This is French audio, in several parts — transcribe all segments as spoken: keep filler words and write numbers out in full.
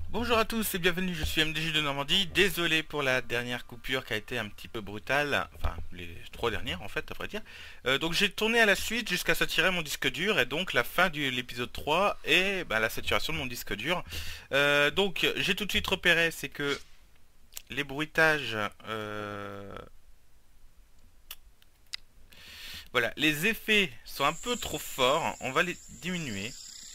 Bonjour à tous et bienvenue, je suis M D J de Normandie. Désolé pour la dernière coupure qui a été un petit peu brutale, enfin les trois dernières en fait, à vrai dire. Euh, donc j'ai tourné à la suite jusqu'à saturer mon disque dur et donc la fin de l'épisode trois et bah, la saturation de mon disque dur. Euh, donc j'ai tout de suite repéré, c'est que les bruitages, euh, voilà, les effets sont un peu trop forts, on va les diminuer.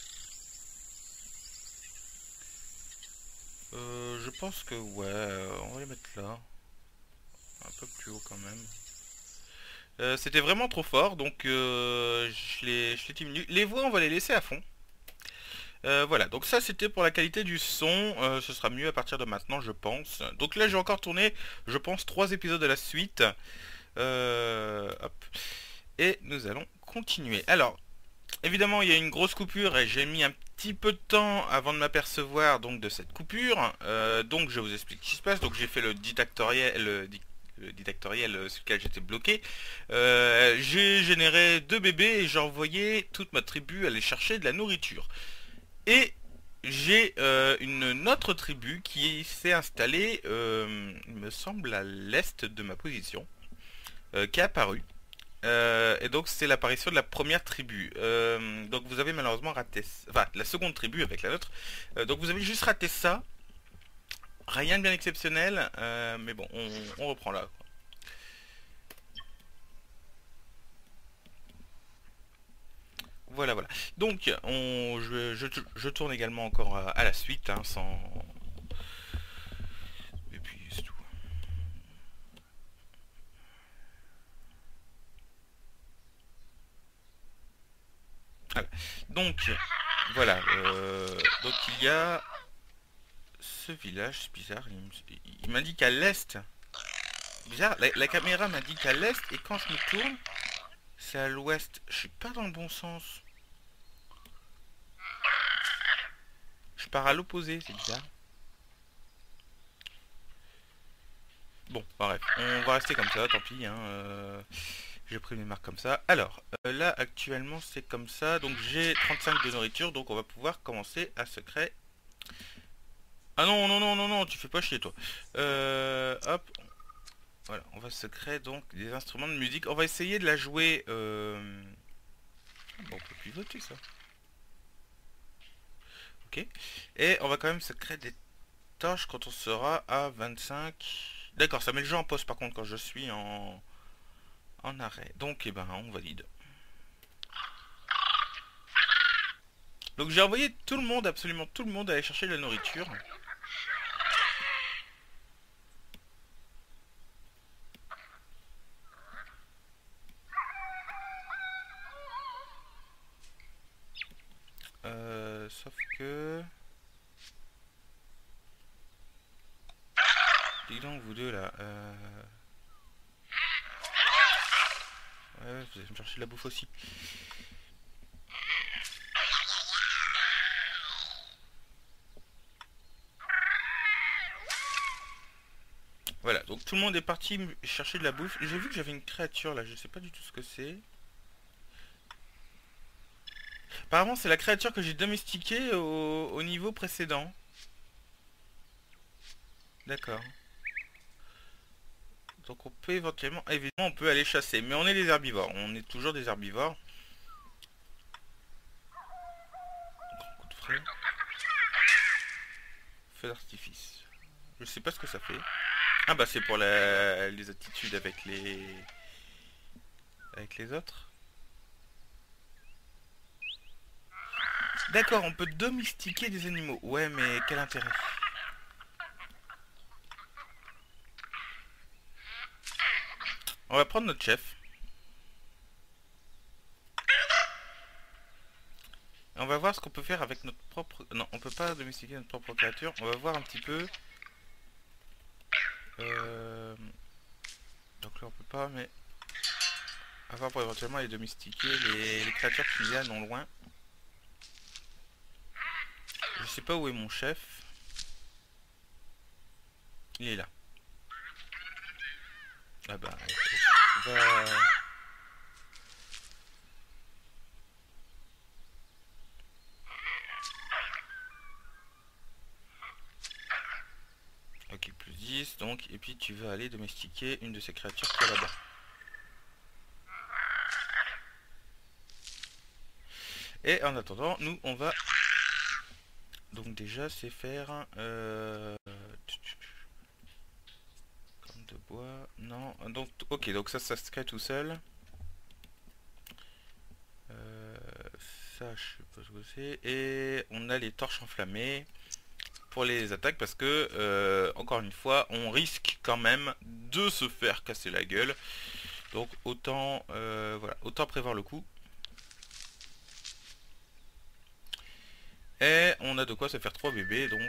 Euh, je pense que ouais, euh, on va les mettre là, un peu plus haut quand même. Euh, c'était vraiment trop fort, donc euh, je l'ai je l'ai diminué. Les voix, on va les laisser à fond. Euh, voilà, donc ça c'était pour la qualité du son. Euh, ce sera mieux à partir de maintenant, je pense. Donc là, j'ai encore tourné, je pense, trois épisodes de la suite. Euh, hop. Et nous allons continuer. Alors, évidemment, il y a une grosse coupure et j'ai mis un petit peu de temps avant de m'apercevoir donc de cette coupure. Euh, donc je vous explique ce qui se passe. Donc j'ai fait le didactoriel, le, di- le didactoriel euh, sur lequel j'étais bloqué. Euh, j'ai généré deux bébés et j'ai envoyé toute ma tribu aller chercher de la nourriture. Et j'ai euh, une autre tribu qui s'est installée, euh, il me semble, à l'est de ma position, euh, qui est apparue. Euh, et donc c'est l'apparition de la première tribu. Euh, donc vous avez malheureusement raté, enfin la seconde tribu avec la nôtre. Euh, donc vous avez juste raté ça. Rien de bien exceptionnel, euh, mais bon, on, on reprend là. Voilà, voilà. Donc on, je, je, je tourne également encore à, à la suite, hein, sans. Et puis c'est tout. Voilà. Donc voilà. Euh, donc il y a ce village, c'est bizarre. Il, il m'indique à l'est. Bizarre. La, la caméra m'indique à l'est et quand je me tourne. C'est à l'ouest. Je suis pas dans le bon sens. Je pars à l'opposé, c'est bizarre. Bon, bref, on va rester comme ça, tant pis. Hein, euh, j'ai pris mes marques comme ça. Alors, euh, là, actuellement, c'est comme ça. Donc, j'ai trente-cinq de nourriture. Donc, on va pouvoir commencer à se créer. Ah non, non, non, non, non, tu fais pas chier, toi. Euh, hop. Voilà, on va se créer donc des instruments de musique. On va essayer de la jouer. Euh... Bon, on peut pivoter ça. Ok. Et on va quand même se créer des tâches quand on sera à vingt-cinq. D'accord, ça met le jeu en pause par contre quand je suis en, en arrêt. Donc, eh ben, on valide. Donc, j'ai envoyé tout le monde, absolument tout le monde, aller chercher de la nourriture. Euh, sauf que... Dis donc, vous deux là. Euh... Ouais, vous allez me chercher de la bouffe aussi. Voilà, donc tout le monde est parti chercher de la bouffe. J'ai vu que j'avais une créature là, je sais pas du tout ce que c'est. Apparemment, c'est la créature que j'ai domestiquée au, au niveau précédent. D'accord. Donc on peut éventuellement, évidemment, on peut aller chasser, mais on est des herbivores. On est toujours des herbivores. Grand coup de frais. Feu d'artifice. Je sais pas ce que ça fait. Ah bah c'est pour la, les attitudes avec les avec les autres. D'accord, on peut domestiquer des animaux. Ouais, mais quel intérêt? On va prendre notre chef. Et on va voir ce qu'on peut faire avec notre propre... Non, on peut pas domestiquer notre propre créature. On va voir un petit peu. Euh... Donc là on peut pas, mais... On va voir pour éventuellement les domestiquer, les, les créatures qui viennent non loin. Je sais pas où est mon chef. Il est là. Ah bah... On va... dix, donc, et puis tu vas aller domestiquer une de ces créatures qui est là-bas. Et en attendant, nous, on va... Donc déjà, c'est faire... Euh... Comme de bois... Non, donc, ok, donc ça, ça se crée tout seul. Euh... Ça, je sais pas ce que c'est. Et on a les torches enflammées pour les attaques, parce que, euh, encore une fois, on risque quand même de se faire casser la gueule. Donc autant, euh, voilà, autant prévoir le coup. Et on a de quoi se faire trois bébés, donc...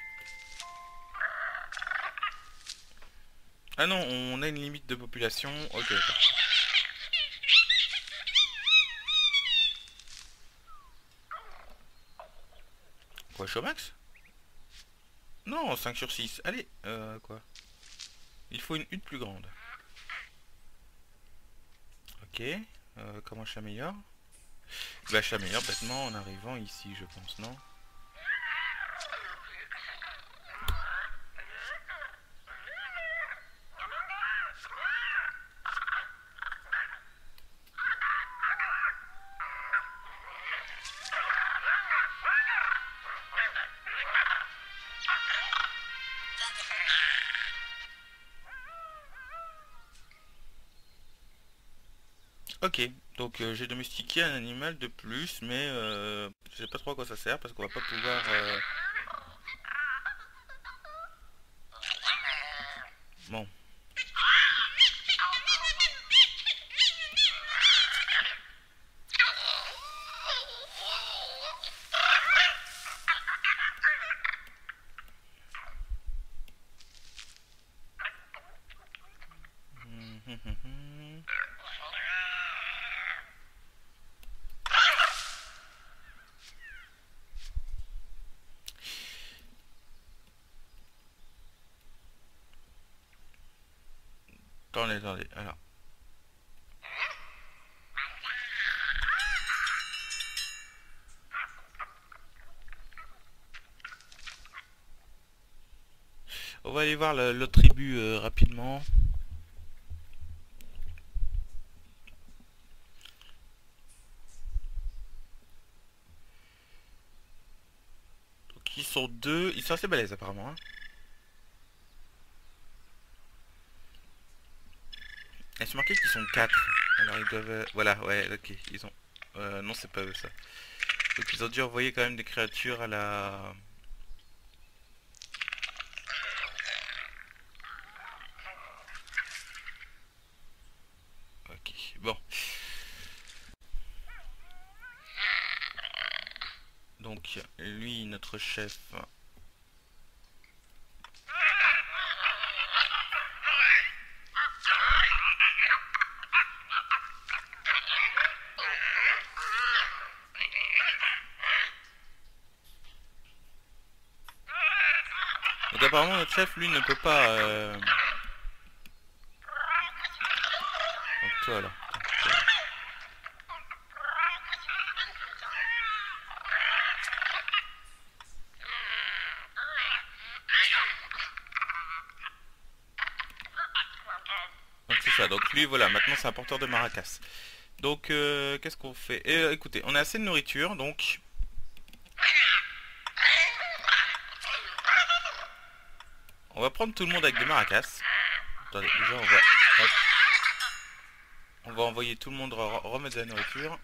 Ah non, on a une limite de population. Ok, d'accord. Quoi, je suis au max? Non, cinq sur six. Allez, euh, quoi. Il faut une hutte plus grande. Ok, euh, comment je l'améliore? Bah, je l'améliore bêtement en arrivant ici, je pense, non? Ok, donc euh, j'ai domestiqué un animal de plus, mais euh, je sais pas trop à quoi ça sert, parce qu'on va pas pouvoir... Euh... Bon. Hum, hum, hum, hum. Attendez, attendez, alors. On va aller voir l'autre tribu euh, rapidement. Donc ils sont deux, ils sont assez balèzes apparemment. Hein. Elles sont marquées qu'ils sont quatre. Alors ils doivent... euh, Voilà, ouais, ok, ils ont... Euh, non, c'est pas eux ça. Donc ils ont dû envoyer quand même des créatures à la... Ok, bon. Donc lui, notre chef... Donc apparemment notre chef, lui, ne peut pas... Euh... Donc toi là. Donc c'est ça, donc lui voilà, maintenant c'est un porteur de maracas. Donc euh, qu'est-ce qu'on fait? Et, euh, écoutez, on a assez de nourriture, donc... On va prendre tout le monde avec des maracas. Attendez, déjà on va... Hop. On va envoyer tout le monde re remettre de la nourriture.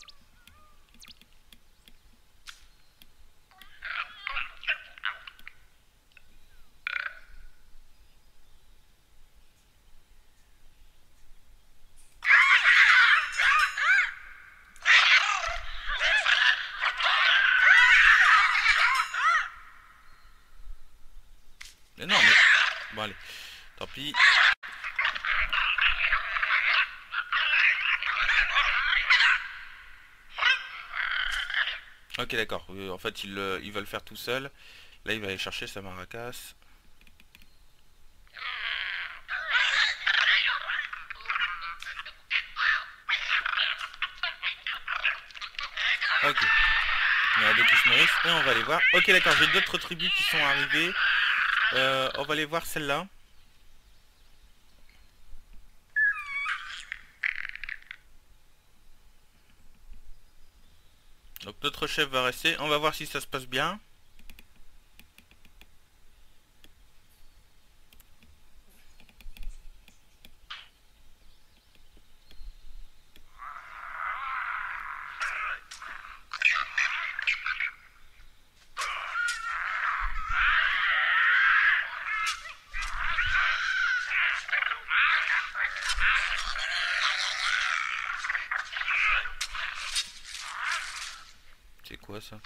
Mais non, mais... Bon, allez. Tant pis. Ok, d'accord. Euh, en fait, il, euh, il va le faire tout seul. Là, il va aller chercher sa maracas. Ok. Il y en a deux qui se nourrissent. Et on va aller voir. Ok, d'accord. J'ai d'autres tribus qui sont arrivées. Euh, on va aller voir celle-là. Donc notre chef va rester. On va voir si ça se passe bien. C'est quoi ça?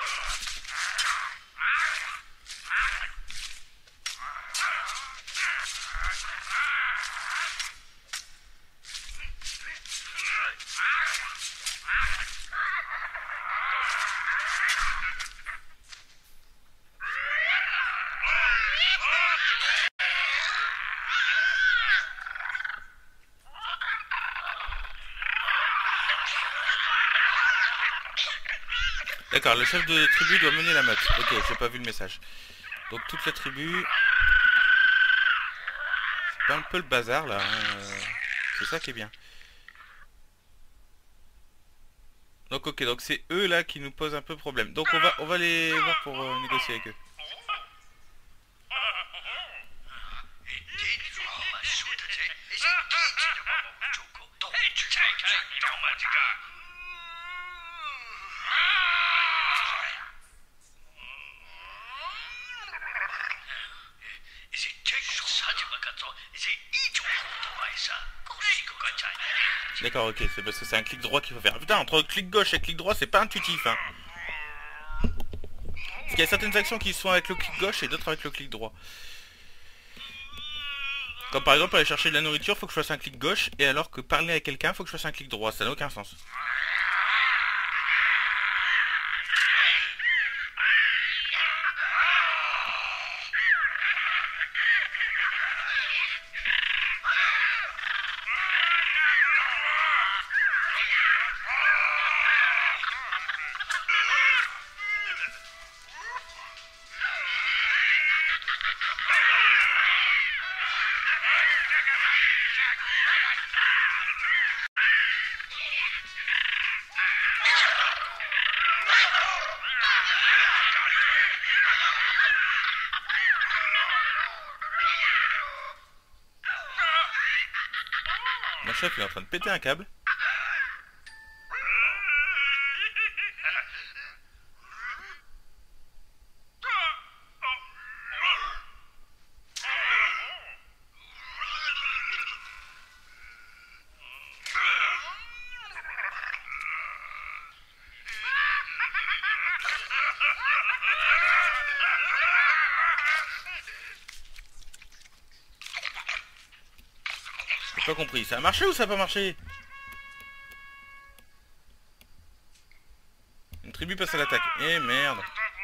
D'accord, le chef de tribu doit mener la meute. Ok, j'ai pas vu le message. Donc toute la tribu... C'est pas un peu le bazar là, hein, euh, c'est ça qui est bien. Donc ok, donc c'est eux là qui nous posent un peu problème. Donc on va on va les voir pour euh, négocier avec eux. D'accord, ok, c'est parce que c'est un clic droit qu'il faut faire. Putain, entre clic gauche et clic droit, c'est pas intuitif, hein. Parce qu'il y a certaines actions qui sont avec le clic gauche et d'autres avec le clic droit. Comme par exemple aller chercher de la nourriture, faut que je fasse un clic gauche, et alors que parler à quelqu'un, faut que je fasse un clic droit. Ça n'a aucun sens. Mon chef il est en train de péter un câble. J'ai pas compris, ça a marché ou ça a pas marché? Une tribu passe à l'attaque. Eh merde.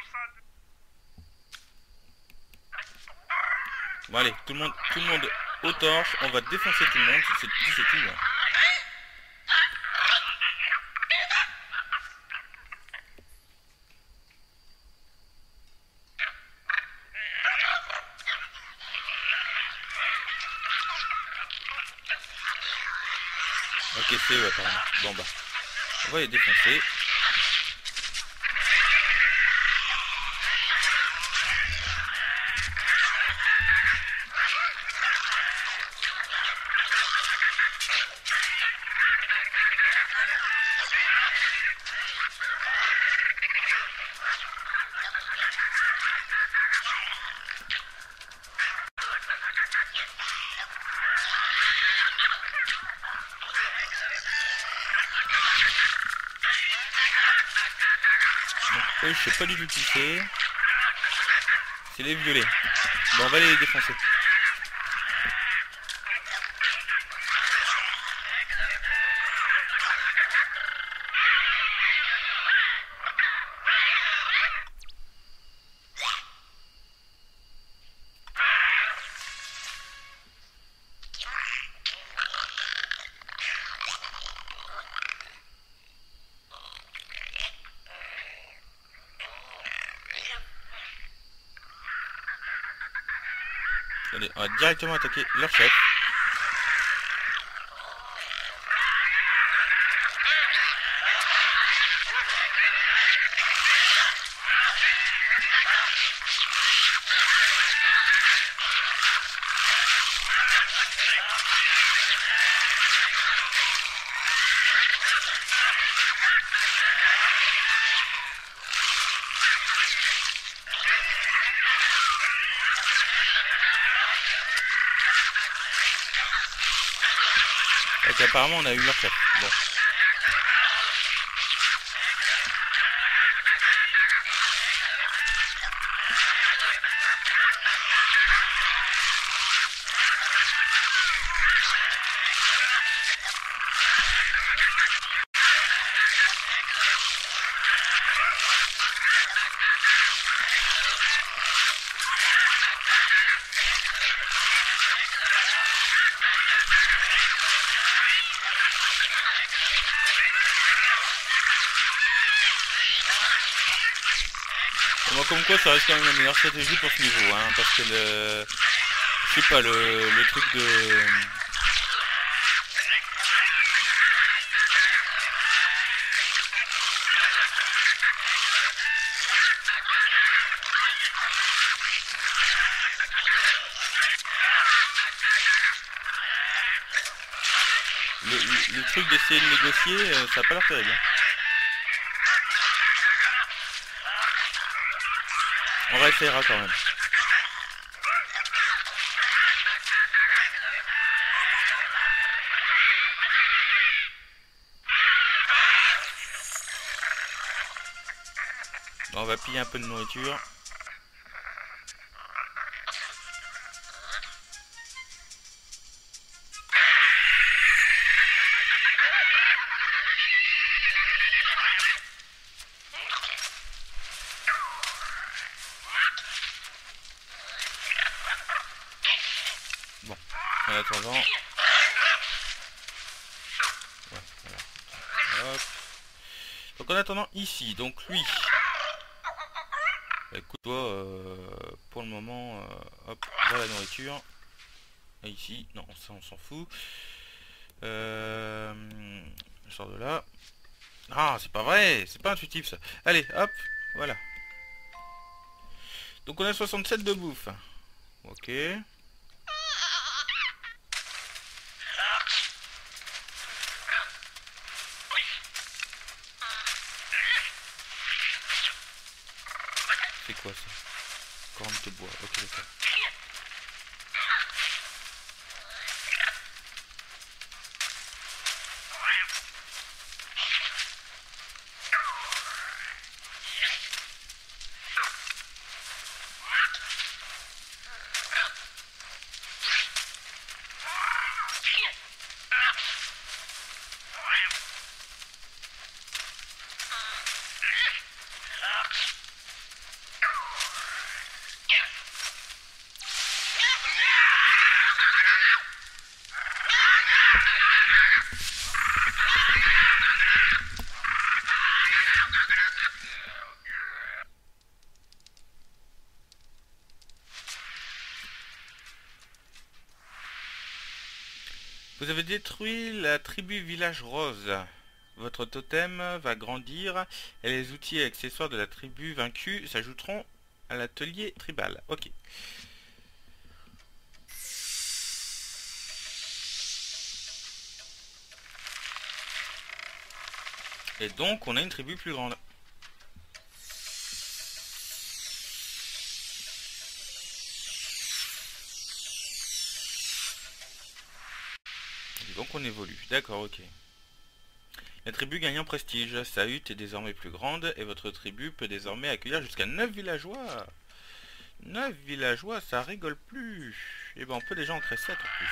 Bon allez, tout le monde, tout le monde aux torches, on va défoncer tout le monde, si c'est si c'est tout. Hein. Ok, c'est eux apparemment. Bon bah, on va les défoncer. Donc eux, je sais pas du tout qui c'est. C'est les violets. Bon, on va les défoncer. Allez, on va directement attaquer leur chef. Donc apparemment on a eu leur chef. Bon. Bon, comme quoi ça reste quand même la meilleure stratégie pour ce niveau, hein, parce que le... Je sais pas, le, le truc de... Le, le, le truc d'essayer de négocier, euh, ça a pas l'air terrible. Hein. On réessayera quand même. Bon, on va piller un peu de nourriture. Bon, en attendant... Ouais, voilà. Hop. Donc en attendant ici, donc lui... Écoute, toi, euh, pour le moment, euh, hop, voilà la nourriture. Et ici, non, ça on s'en fout. Euh, je sors de là. Ah, c'est pas vrai, c'est pas intuitif ça. Allez, hop, voilà. Donc on a soixante-sept de bouffe. Ok. C'est quoi ça? Corne de bois, ok d'accord. Vous avez détruit la tribu Village Rose. Votre totem va grandir et les outils et accessoires de la tribu vaincue s'ajouteront à l'atelier tribal. Ok. Et donc on a une tribu plus grande. Et donc on évolue. D'accord, ok. La tribu gagne en prestige. Sa hutte est désormais plus grande et votre tribu peut désormais accueillir jusqu'à neuf villageois. neuf villageois, ça rigole plus. Et ben on peut déjà en créer sept en plus.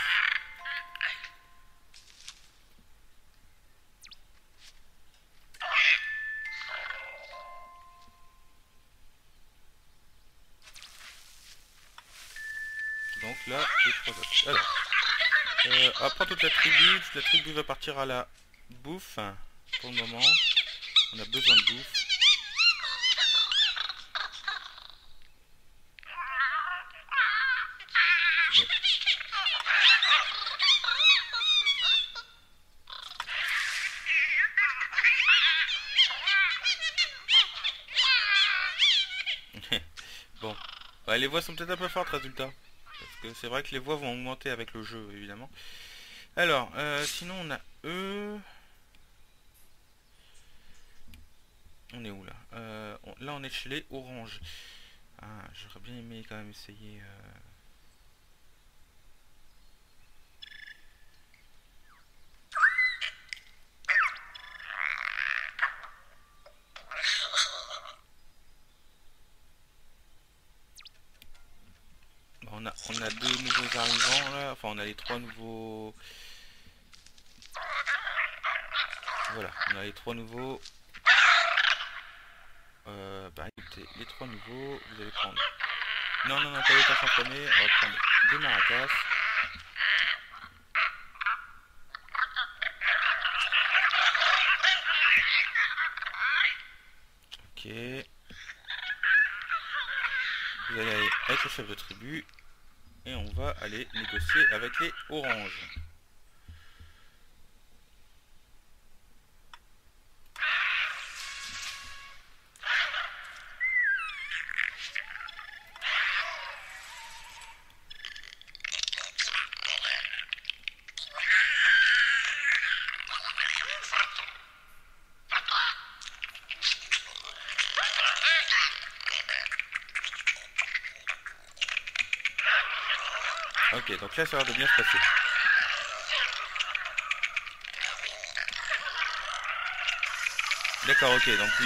Donc là, les trois autres. Alors, euh, après toute la tribu, toute la tribu va partir à la bouffe. Pour le moment, on a besoin de bouffe. Bon, ouais, les voix sont peut-être un peu fortes, résultat. Parce que c'est vrai que les voix vont augmenter avec le jeu, évidemment. Alors, euh, sinon on a eux. On est où là? euh, on, Là on est chez les oranges. Ah, j'aurais bien aimé quand même essayer... Euh... Bon, on a, on a deux nouveaux arrivants là. Enfin on a les trois nouveaux... Voilà, on a les trois nouveaux. Euh, bah écoutez, les trois nouveaux, vous allez prendre... Non, non, non, pas les tâches enflammées, on va prendre deux maracas. Ok. Vous allez aller avec le chef de tribu. Et on va aller négocier avec les oranges. Ok, donc là ça a l'air de bien se passer. D'accord, ok, donc oui.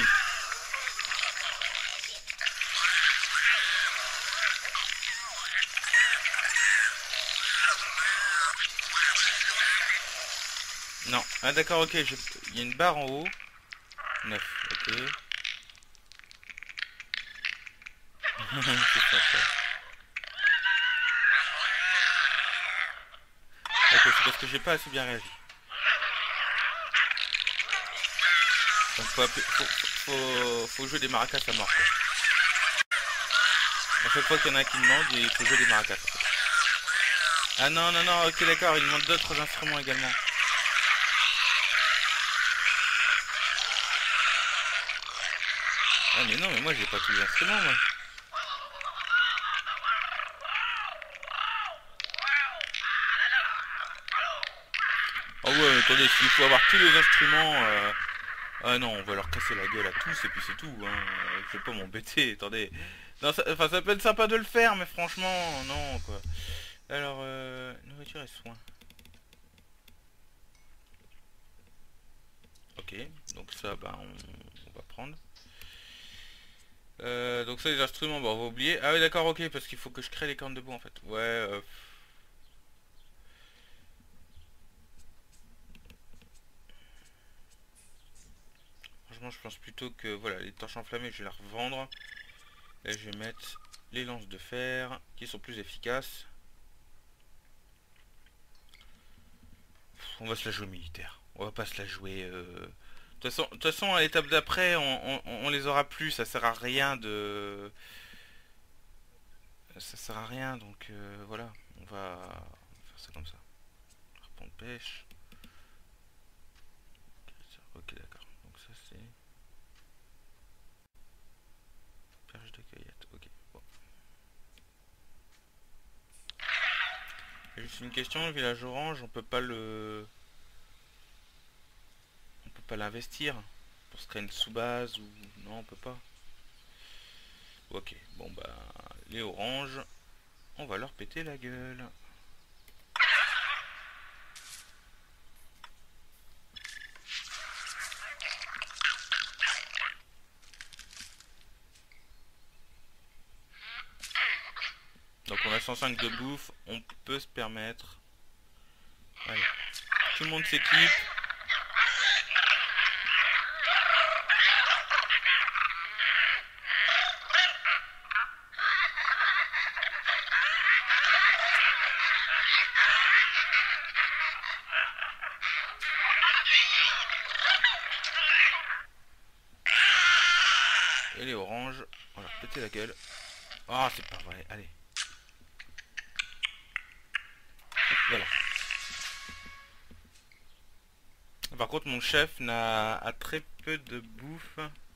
Non, ah d'accord, ok, je... il y a une barre en haut. neuf, ok. C'est sympa. Ok, c'est parce que j'ai pas assez bien réagi. Donc faut, appeler, faut, faut, faut jouer des maracas à mort quoi. À chaque fois qu'il y en a un qui demande, il faut jouer des maracas. En fait. Ah non, non, non, ok d'accord, il demande d'autres instruments également. Ah mais non, mais moi j'ai pas tous les instruments moi. Oh ouais, attendez, s'il faut avoir tous les instruments... Euh... Ah non, on va leur casser la gueule à tous et puis c'est tout, hein. Je vais pas m'embêter, attendez. Non, ça, enfin, ça peut être sympa de le faire, mais franchement, non, quoi. Alors, euh, nourriture et soins. Ok, donc ça, bah, on, on va prendre. Euh, donc ça, les instruments, bah, on va oublier. Ah oui, d'accord, ok, parce qu'il faut que je crée les cornes de bois, en fait. Ouais, euh... franchement, je pense plutôt que, voilà, les torches enflammées, je vais les revendre. Et je vais mettre les lances de fer, qui sont plus efficaces. On va se la jouer militaire. On va pas se la jouer... Euh... De toute façon, de toute façon, à l'étape d'après, on, on, on les aura plus. Ça sert à rien de... Ça sert à rien, donc euh, voilà. On va faire ça comme ça. Harpon de pêche. Ok, d'accord. Donc ça, c'est... Perche de cueillette. Ok, bon. Juste une question, le village orange, on peut pas le... On peut pas l'investir pour se créer une sous-base ou... Non, on peut pas. Ok, bon bah... Les oranges, on va leur péter la gueule. Donc on a cent cinq de bouffe, on peut se permettre. Allez, tout le monde s'équipe. Et les oranges, on va leur péter la gueule. Oh, c'est pas vrai, allez. contre, mon chef n'a a très peu de bouffe.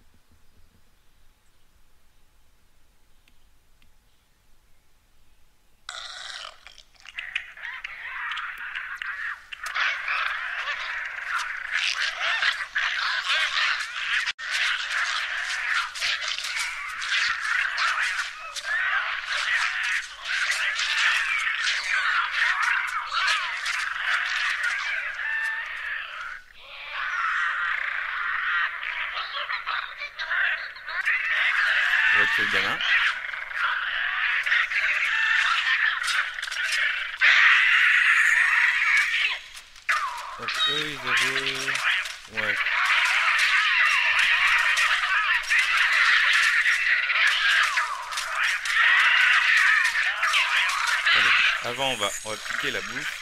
On va tuer le gamin. Donc eux ils avaient... Ouais. Allez, avant on va, on va piquer la bouffe.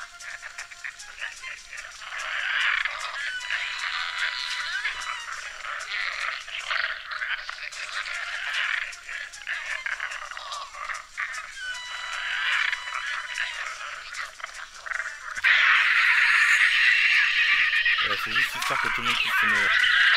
Voilà, c'est juste histoire que tout le monde puisse se nourrir.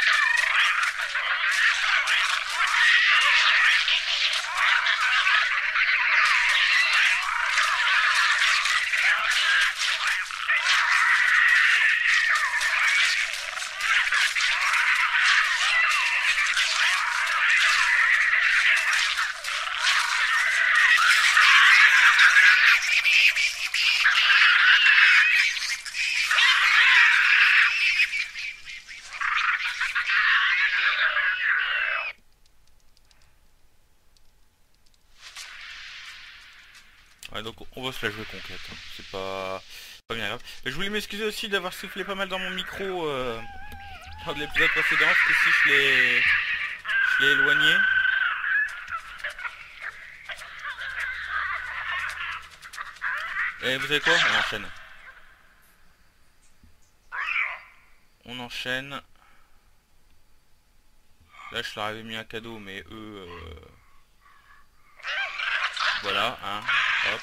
Ouais, donc on va se la jouer conquête, hein. C'est pas... pas bien grave. Et je voulais m'excuser aussi d'avoir soufflé pas mal dans mon micro euh, lors de l'épisode précédent, parce que si je l'ai je l'ai éloigné. Et vous savez quoi? On enchaîne. On enchaîne. Là je leur avais mis un cadeau, mais eux... Euh... Voilà, hein, hop.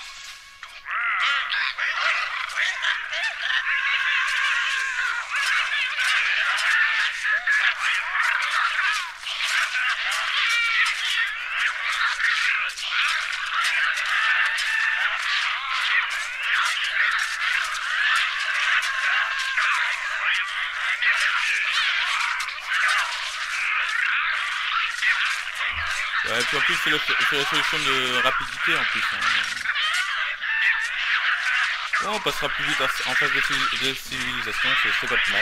Ouais, puis en plus c'est la solution de rapidité en plus. Hein. Ouais, on passera plus vite en phase de, de civilisation, c'est pas plus mal.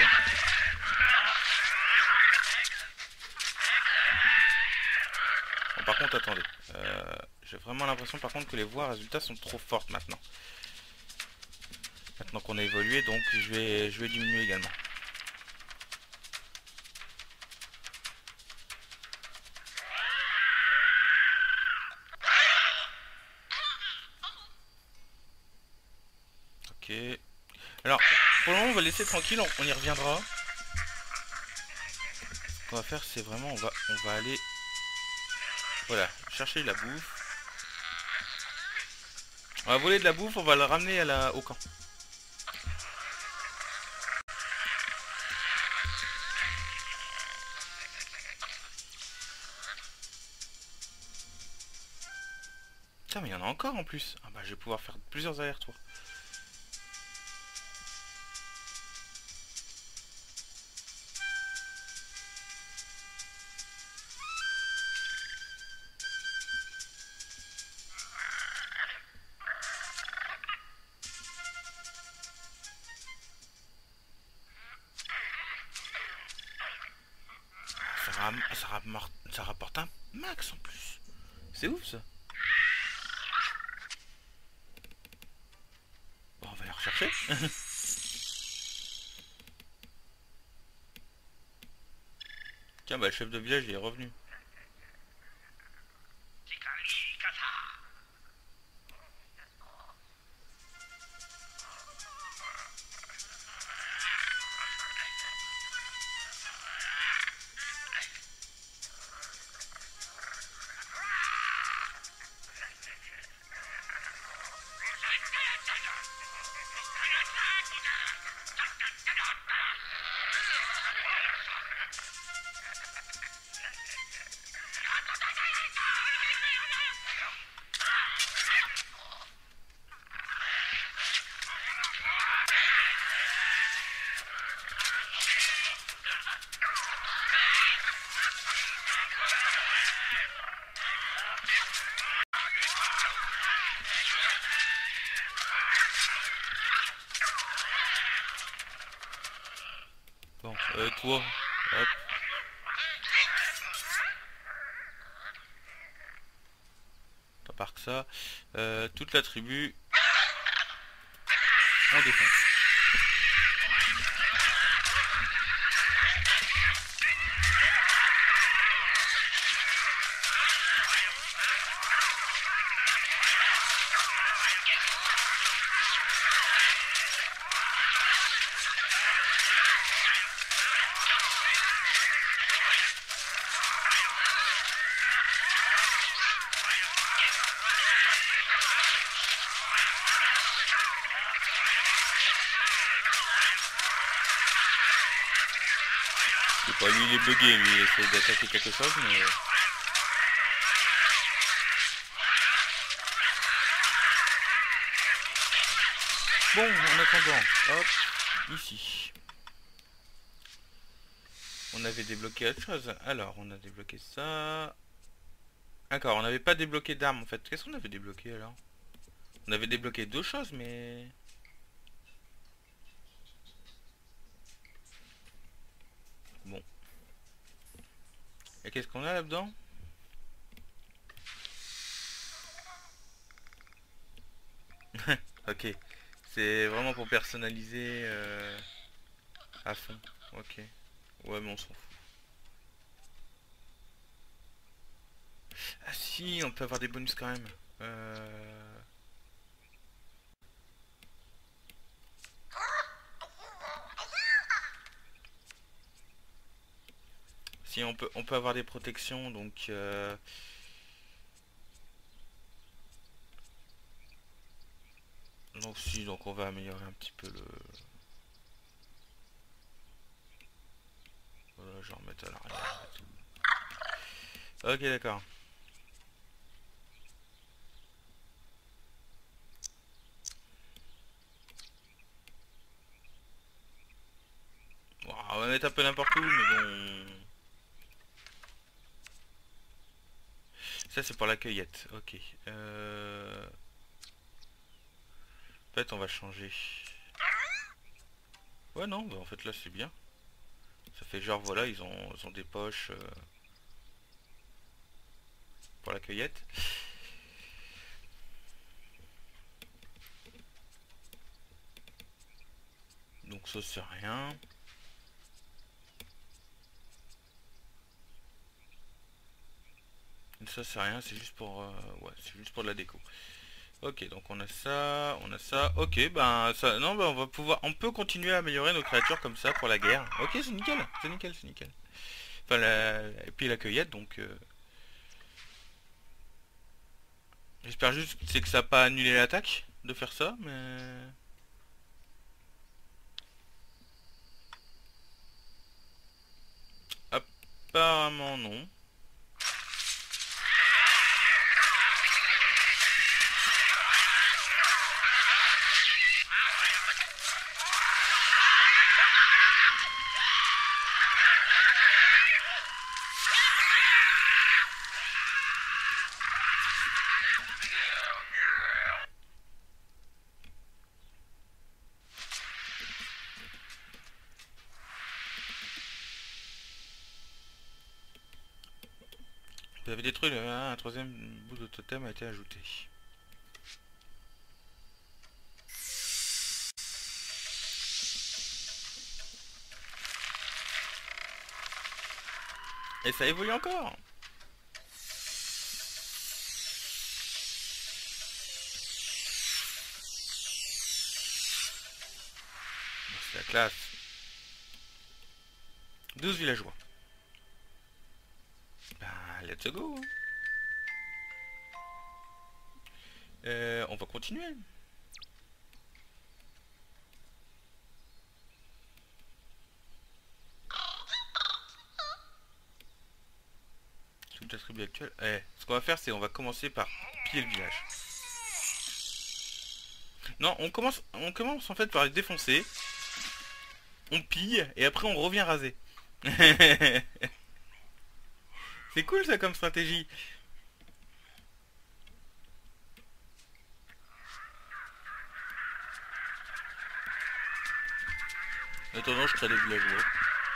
Bon, par contre, attendez. Euh, J'ai vraiment l'impression par contre que les voies résultats sont trop fortes maintenant. Maintenant qu'on a évolué, donc je vais, je vais diminuer également. Ok. Alors, pour le moment, on va laisser tranquille, on, on y reviendra. Ce qu'on va faire, c'est vraiment, on va, on va aller, voilà, chercher de la bouffe. On va voler de la bouffe, on va la ramener à la, au camp. Tiens, mais il y en a encore en plus. Ah bah, je vais pouvoir faire plusieurs allers-retours. Ça, rapporte, ça rapporte un max en plus. C'est ouf ça. Bon, on va aller rechercher. Tiens, bah le chef de village il est revenu. Bon, euh, toi, hop. Pas par que ça. Euh, toute la tribu, on défonce. Je sais pas, lui il est bugué, lui il essaie d'attaquer quelque chose, mais... Bon, en attendant, hop, ici. On avait débloqué autre chose. Alors, on a débloqué ça. D'accord, on n'avait pas débloqué d'armes en fait. Qu'est-ce qu'on avait débloqué alors? On avait débloqué deux choses, mais... Bon. Et qu'est-ce qu'on a là-dedans? Ok. C'est vraiment pour personnaliser euh, à fond. Ok. Ouais, mais on s'en fout. Ah si, on peut avoir des bonus quand même. Euh... Si, on peut, on peut avoir des protections, donc... Euh... Donc si, donc on va améliorer un petit peu le... Voilà, je vais remettre à l'arrière et tout. Ok, d'accord. Bon, on va mettre un peu n'importe où, mais bon... Ça, c'est pour la cueillette. Ok. Euh... En fait, on va changer. Ouais, non, bah, en fait, là, c'est bien. Ça fait genre, voilà, ils ont, ils ont des poches euh, pour la cueillette. Donc, ça, c'est rien. Ça, c'est rien, c'est juste pour... Euh, ouais, c'est juste pour de la déco. Ok, donc on a ça, on a ça. Ok, ben ça, non, ben on va pouvoir, on peut continuer à améliorer nos créatures comme ça pour la guerre. Ok, c'est nickel, c'est nickel, c'est nickel. Enfin, la, et puis la cueillette, donc. Euh, J'espère juste c'est que ça n'a pas annulé l'attaque de faire ça, mais. Apparemment non. Vous avez détruit le, un troisième bout de totem a été ajouté. Et ça évolue encore. C'est la classe. douze villageois. Bah, let's go. Euh, on va continuer. Toute la tribu actuelle. Eh, ce qu'on va faire, c'est on va commencer par piller le village. Non, on commence, on commence en fait par les défoncer. On pille et après on revient raser. C'est cool ça comme stratégie. En attendant, je crée des villageois.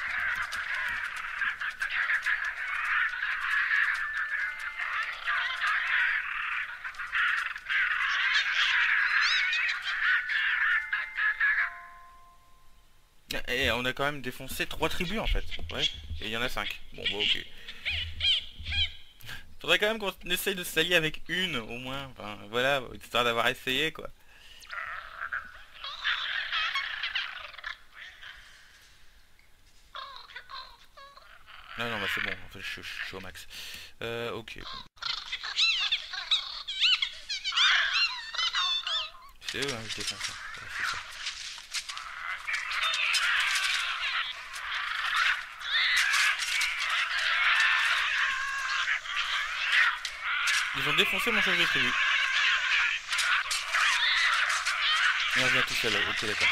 Et on a quand même défoncé trois tribus en fait. Ouais. Et il y en a cinq. Bon bah ok. Faudrait quand même qu'on essaye de s'allier avec une au moins. Enfin voilà, histoire d'avoir essayé quoi. Non non bah c'est bon, en fait, je, je- je suis au max. Euh ok. C'est eux hein, je défonce. Hein. Ouais, c'est ça. Ils ont défoncé mon chef de tribu. Et on revient tout seul, ok d'accord.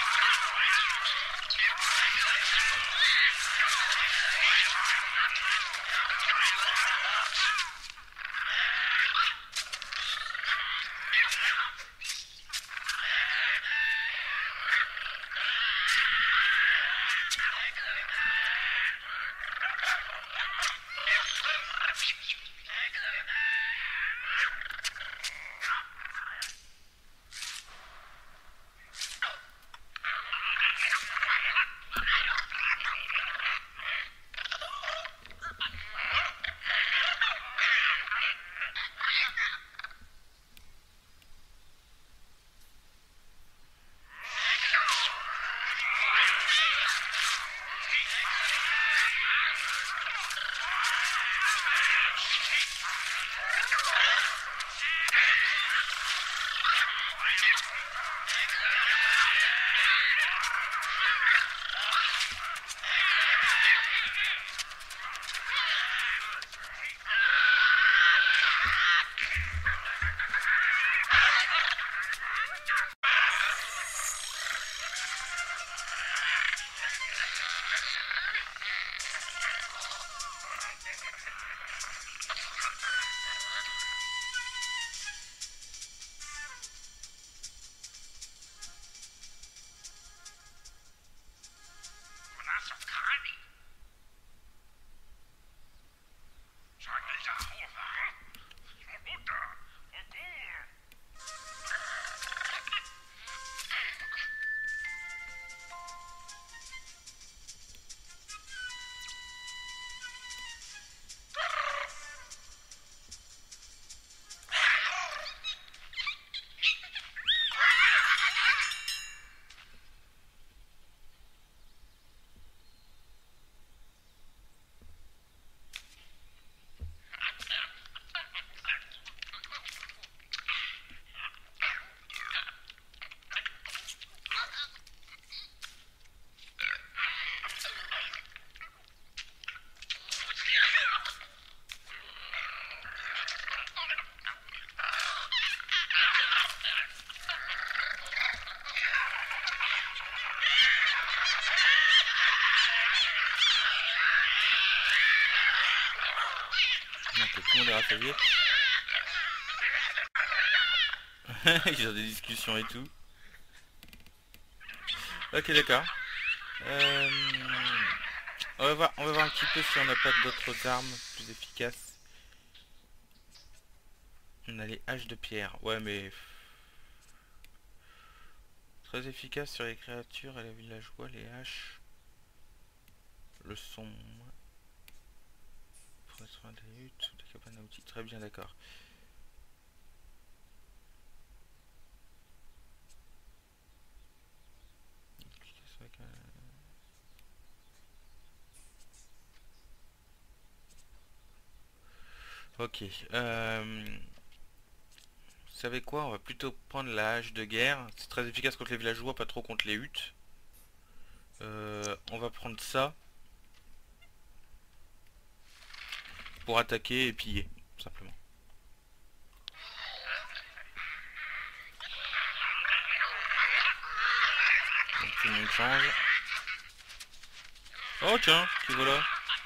Donc tout le monde est rassasié. Ils ont des discussions et tout. Ok d'accord. Euh, on, va voir, on va voir un petit peu si on n'a pas d'autres armes plus efficaces. On a les haches de pierre. Ouais mais... Très efficace sur les créatures et les villageois, les haches. Le son. Faudrait des huttes, des cabanes à outils. Très bien d'accord. Ok. Euh, vous savez quoi? On va plutôt prendre la hache de guerre. C'est très efficace contre les villageois, pas trop contre les huttes. Euh, on va prendre ça pour attaquer et piller, simplement. Donc tout le monde change. Oh tiens, qui voilà.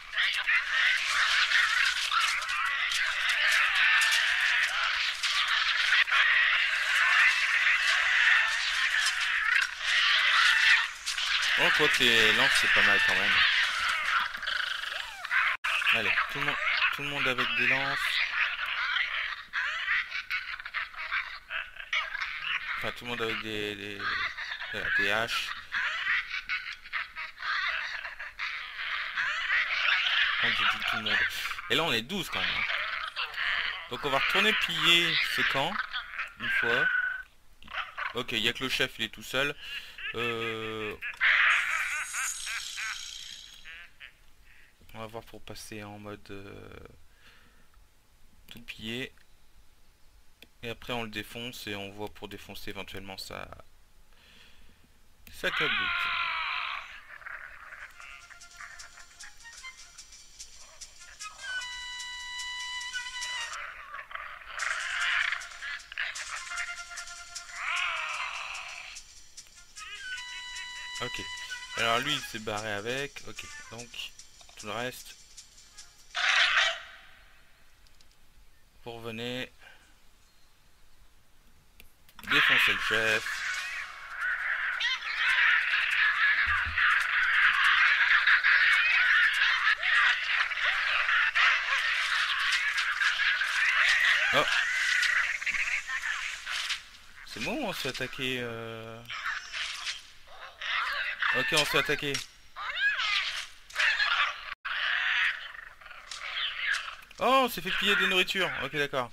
Oh quoi que les lances c'est pas mal quand même. Allez, tout le monde, tout le monde avec des lances. Enfin tout le monde avec des, des, voilà, des haches. tout le monde. Et là on est douze quand même. Hein. Donc on va retourner piller ce camp. Une fois. Ok, il n'y a que le chef, il est tout seul. Euh... On va voir pour passer en mode euh... tout piller. Et après on le défonce et on voit pour défoncer éventuellement sa sa coque. Ok. Alors lui il s'est barré avec. Ok. Donc tout le reste. Vous revenez. Défoncer le chef. Oh. C'est bon, on s'est attaqué. Euh... Ok, on s'est attaqué. Oh, on s'est fait piller des nourritures. Ok, d'accord.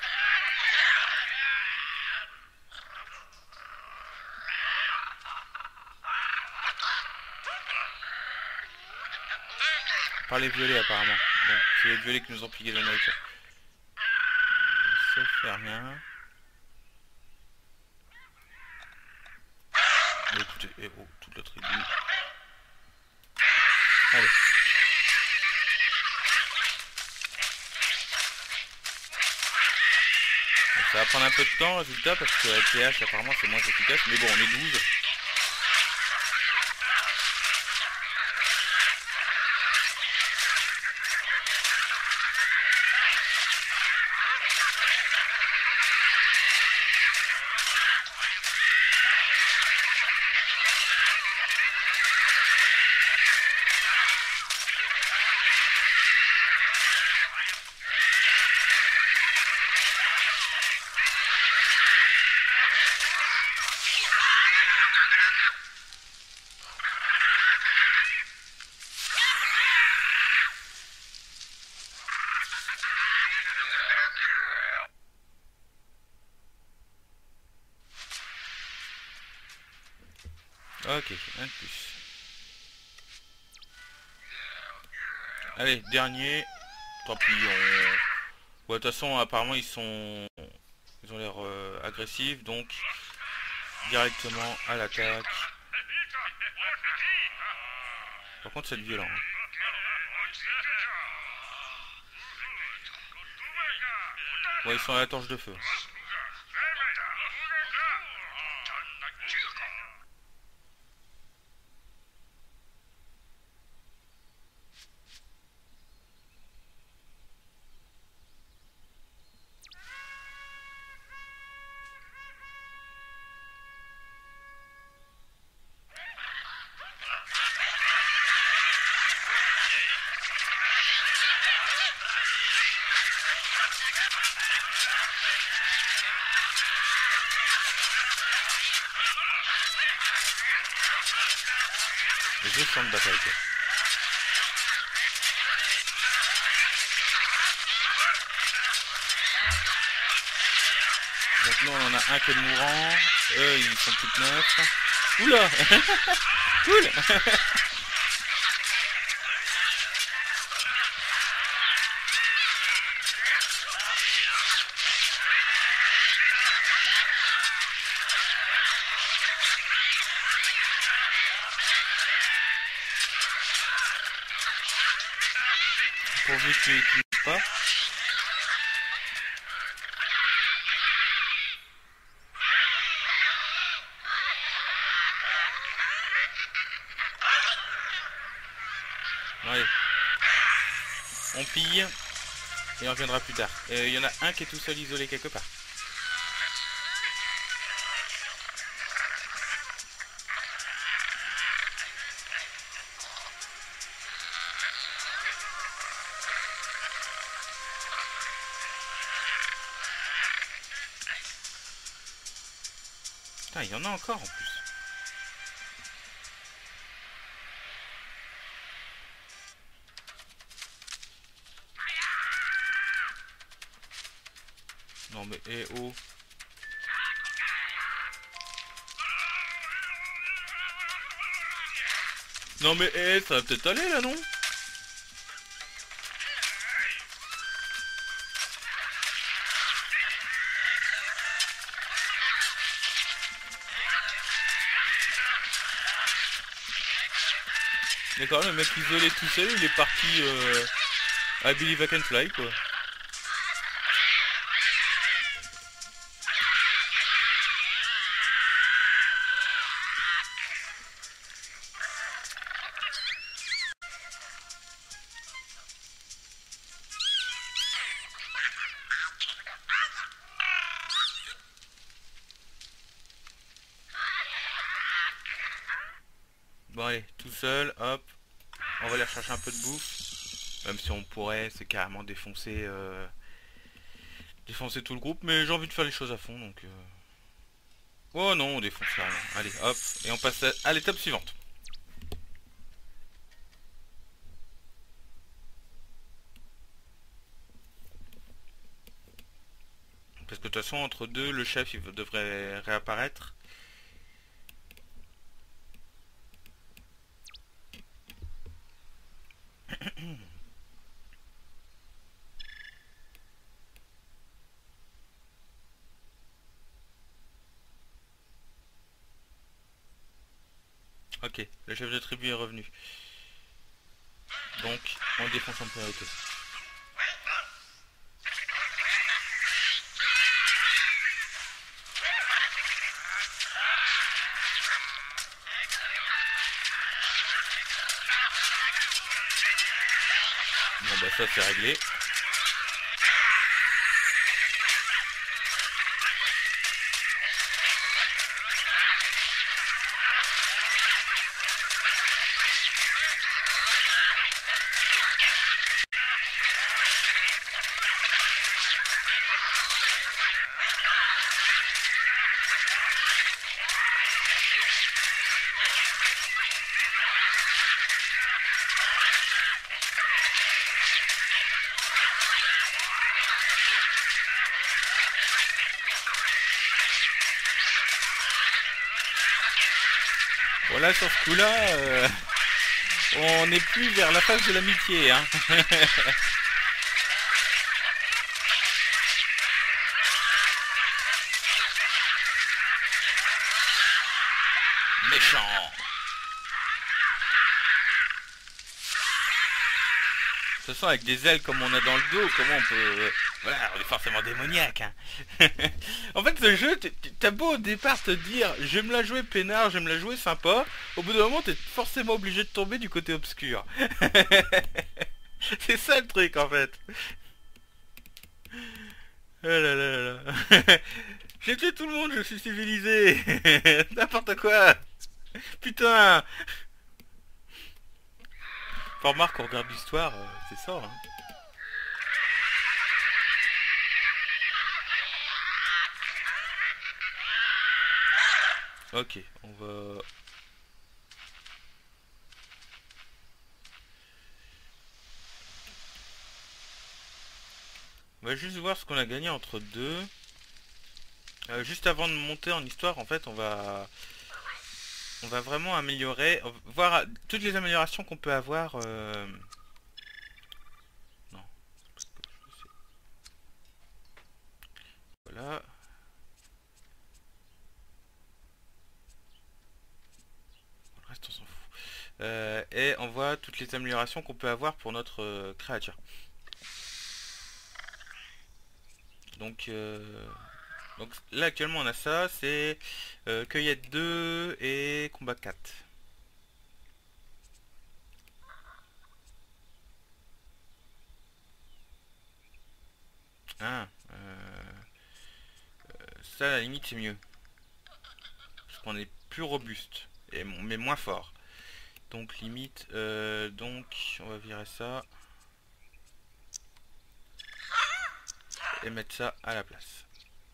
Par les violets apparemment. Bon, c'est les violets qui nous ont piqué la nourriture. Ça fait rien. Bon, écoutez, eh, oh, toute la tribu. Allez. Donc, ça va prendre un peu de temps, résultat, parce que avec les haches apparemment c'est moins efficace. Mais bon, on est douze. Ok, un de plus. Allez, dernier. Tant pis, on... Ouais, de toute façon, apparemment, ils sont... Ils ont l'air euh, agressifs, donc... Directement à l'attaque. Par contre, c'est violent. Hein. Ouais, ils sont à la torche de feu. Juste sur le bataille. Quoi. Maintenant on en a un qui est mourant. Eux ils sont plus que neuf. Oula. Cool. Pourvu que tu n'utilises pas. Allez. On pille. Et on reviendra plus tard. Il euh, y en a un qui est tout seul isolé quelque part. Putain, il y en a encore en plus. Non mais eh oh. Non mais eh, ça va peut-être aller là, non? D'accord, le mec isolé tout seul, il est parti euh, à Believe I Can Fly quoi. Bon allez, tout seul, hop. On va aller chercher un peu de bouffe. Même si on pourrait, c'est carrément défoncer euh, défoncer tout le groupe. Mais j'ai envie de faire les choses à fond, donc... Euh... Oh non, on défonce rien. Allez, hop. Et on passe à, à l'étape suivante. Parce que de toute façon, entre deux, le chef, il devrait réapparaître. Ok, le chef de tribu est revenu. Donc, on le défonce en priorité. Bon bah ça c'est réglé. Voilà, sur ce coup-là, euh, on n'est plus vers la phase de l'amitié, hein. Méchant. De toute façon, avec des ailes comme on a dans le dos, comment on peut... euh, Voilà, on est forcément démoniaque, hein. En fait, ce jeu, t'as beau au départ te dire, je vais me la jouer peinard, je vais me la jouer sympa, au bout d'un moment, t'es forcément obligé de tomber du côté obscur. C'est ça le truc, en fait. Oh là là là là. J'ai tué tout le monde, je suis civilisé. N'importe quoi. Putain. Enfin, remarque, on regarde l'histoire, euh, c'est ça, hein. Ok, on va... On va juste voir ce qu'on a gagné entre deux. Euh, juste avant de monter en histoire, en fait, on va... On va vraiment améliorer... Voir toutes les améliorations qu'on peut avoir... Euh... Non. Voilà. Le reste, on s'en fout. Euh, et on voit toutes les améliorations qu'on peut avoir pour notre euh, créature. Donc, euh, donc là actuellement on a ça, c'est euh, cueillette deux et combat quatre. Ah, euh, ça à la limite c'est mieux. Parce qu'on est plus robuste, et, mais moins fort. Donc limite, euh, donc on va virer ça. Et mettre ça à la place.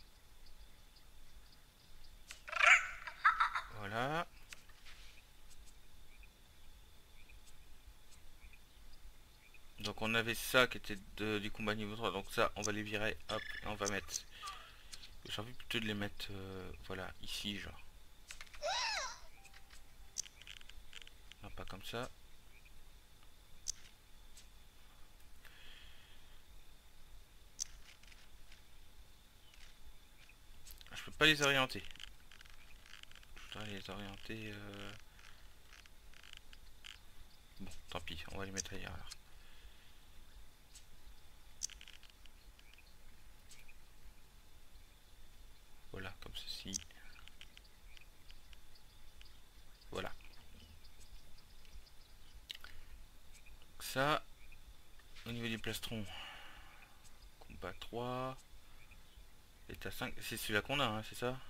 Voilà. Donc on avait ça qui était de, du combat niveau trois. Donc ça on va les virer. Hop. Et on va mettre J'ai envie plutôt de les mettre, euh, voilà, ici, genre. Non, pas comme ça. Je peux pas les orienter. Je voudrais les orienter... Euh... Bon, tant pis, on va les mettre ailleurs alors. Voilà, comme ceci. Voilà. Ça, au niveau des plastrons, combat trois, état cinq, c'est celui-là qu'on a, hein, c'est ça?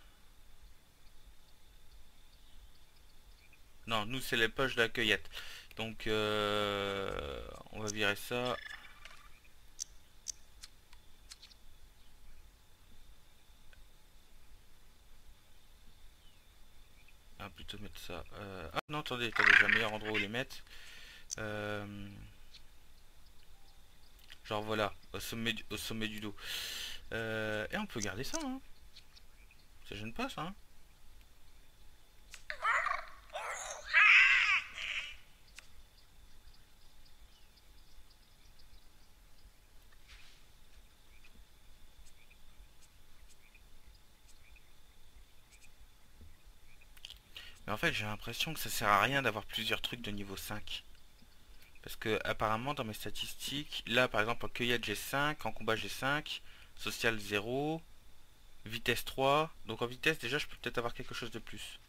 Non, nous c'est les poches de la cueillette. Donc, euh, on va virer ça. Ah, plutôt mettre ça. Euh... Ah non, attendez, attendez, j'ai un meilleur endroit où les mettre. Euh... Genre voilà, au sommet du, au sommet du dos. Euh... Et on peut garder ça, hein. Ça gêne pas, ça, hein. Mais en fait, j'ai l'impression que ça sert à rien d'avoir plusieurs trucs de niveau cinq. Parce que apparemment dans mes statistiques, là par exemple en cueillette j'ai cinq, en combat j'ai cinq, social zéro, vitesse trois. Donc en vitesse déjà je peux peut-être avoir quelque chose de plus.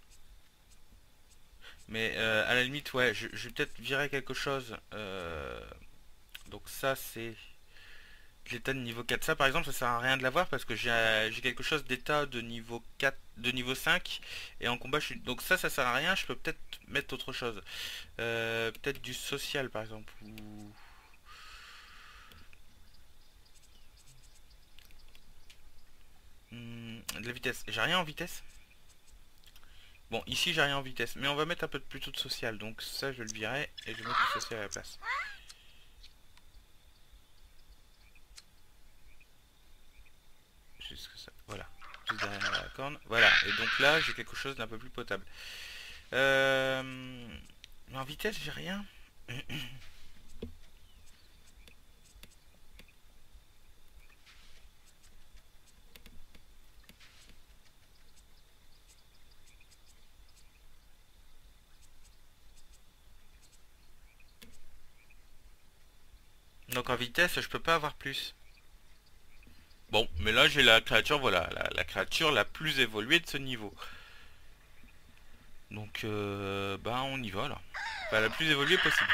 Mais euh, à la limite ouais, je, je vais peut-être virer quelque chose. Euh, donc ça c'est l'état de niveau quatre. Ça par exemple ça sert à rien de l'avoir parce que j'ai j'ai quelque chose d'état de niveau quatre, de niveau cinq. Et en combat je suis... Donc ça ça sert à rien, je peux peut-être mettre autre chose. Euh, peut-être du social par exemple. Ou... Hmm, de la vitesse. J'ai rien en vitesse. Bon, ici j'ai rien en vitesse. Mais on va mettre un peu plutôt de social. Donc ça, je le virer et je vais mettre du social à la place. Juste que ça. Voilà. Juste derrière la corne. Voilà. Et donc là, j'ai quelque chose d'un peu plus potable. Euh... Mais en vitesse, j'ai rien. Donc en vitesse, je peux pas avoir plus. Bon, mais là j'ai la créature, voilà, la, la créature la plus évoluée de ce niveau. Donc, euh, bah on y va là. Enfin, la plus évoluée possible.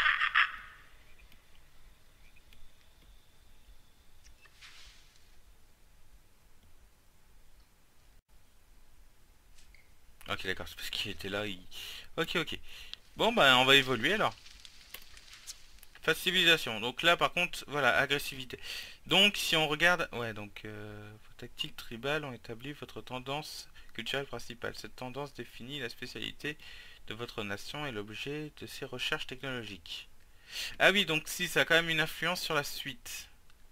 Ok, d'accord, c'est parce qu'il était là. Il... Ok, ok. Bon, bah on va évoluer alors. Phase civilisation. Donc là, par contre, voilà, agressivité. Donc, si on regarde... Ouais, donc, euh, vos tactiques tribales ont établi votre tendance culturelle principale. Cette tendance définit la spécialité de votre nation et l'objet de ses recherches technologiques. Ah oui, donc si, ça a quand même une influence sur la suite.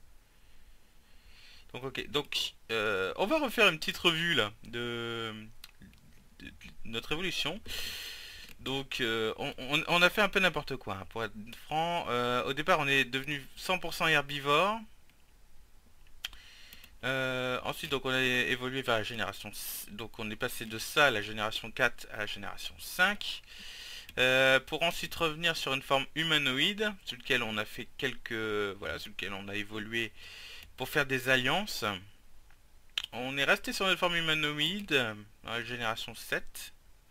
Donc, ok. Donc, euh, on va refaire une petite revue, là, de, de, de notre évolution. Donc euh, on, on, on a fait un peu n'importe quoi, hein, pour être franc. Euh, au départ on est devenu cent pour cent herbivore. Euh, ensuite donc on a évolué vers la génération... Donc on est passé de ça à la génération quatre à la génération cinq. Euh, pour ensuite revenir sur une forme humanoïde, sur lequel on a fait quelques... Voilà, sur lequel on a évolué pour faire des alliances. On est resté sur une forme humanoïde dans la génération sept.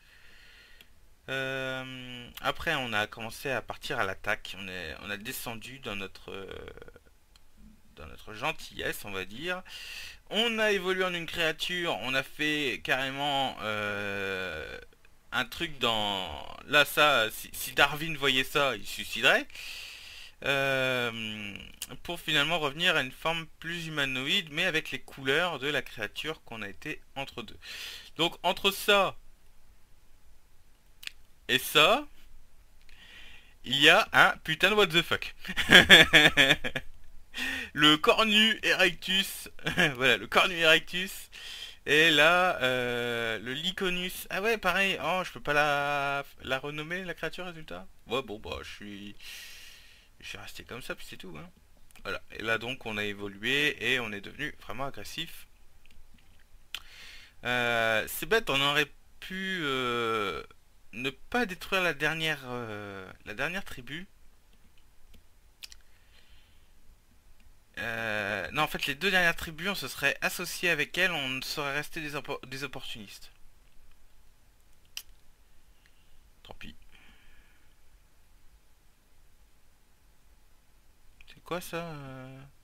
Euh, après on a commencé à partir à l'attaque, on, est, on a descendu dans notre, euh, dans notre gentillesse on va dire. On a évolué en une créature, on a fait carrément euh, un truc dans... Là ça, si, si Darwin voyait ça, il se suiciderait. Euh, pour finalement revenir à une forme plus humanoïde mais avec les couleurs de la créature qu'on a été entre deux. Donc entre ça et ça, il y a un putain de what the fuck. Le cornu erectus, voilà, le cornu erectus Et là, euh, le Lyconus. Ah ouais, pareil. Oh, je peux pas la, la renommer, la créature, résultat. Ouais, bon, bah, je suis... Je suis resté comme ça, puis c'est tout, hein. Voilà. Et là, donc, on a évolué et on est devenu vraiment agressif. Euh, c'est bête, on aurait pu euh, ne pas détruire la dernière, euh, la dernière tribu. Euh, non, en fait, les deux dernières tribus, on se serait associé avec elles, on serait resté des, des opportunistes. Tant pis. C'est quoi ça euh